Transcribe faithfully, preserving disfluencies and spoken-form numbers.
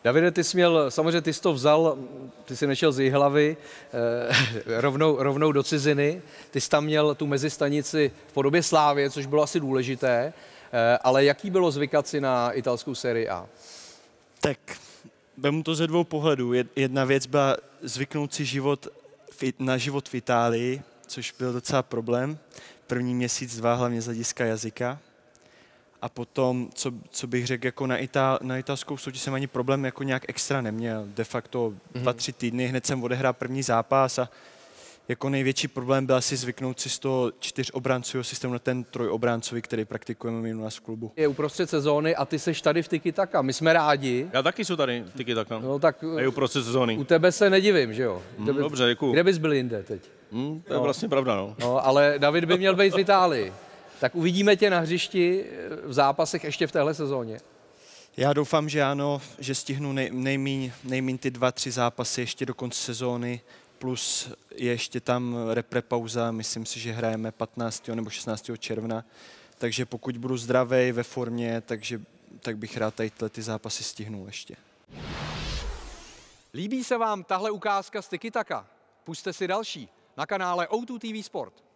Davide, ty jsi měl, samozřejmě ty jsi to vzal, ty jsi nešel z Jihlavy eh, rovnou, rovnou do ciziny, ty jsi tam měl tu mezistanici v podobě Slávie, což bylo asi důležité, eh, ale jaký bylo zvykat si na italskou sérii A? Tak vemu to ze dvou pohledů. Jedna věc byla zvyknout si život na život v Itálii, což byl docela problém. První měsíc, dva, hlavně z hlediska jazyka. A potom, co, co bych řekl, jako na, Itál, na italskou soutěž jsem ani problém jako nějak extra neměl. De facto mm-hmm. dva, tři týdny, hned jsem odehrál první zápas a jako největší problém byl asi zvyknout si z toho čtyřobrancového systému na ten trojobráncový, který praktikujeme u nás v klubu. Je uprostřed sezóny a ty seš tady v Tiki Taka. My jsme rádi. Já taky jsou tady v Tiki Taka. No tak a je uprostřed sezóny. U tebe se nedivím, že jo? Mm, dobře, děkuju. Kde bys byl jinde teď? Mm, to je no. vlastně pravda, no. no. Ale David by měl být v Itálii. Tak uvidíme tě na hřišti v zápasech ještě v téhle sezóně. Já doufám, že ano, že stihnu nej, nejmíň, nejmíň ty dva, tři zápasy ještě do konce sezóny, plus je ještě tam repre pauza, myslím si, že hrajeme patnáctého nebo šestnáctého června, takže pokud budu zdravý, ve formě, takže, tak bych rád tady ty zápasy stihnul ještě. Líbí se vám tahle ukázka z Tiki Taka? Pusťte si další na kanále O dva T V Sport.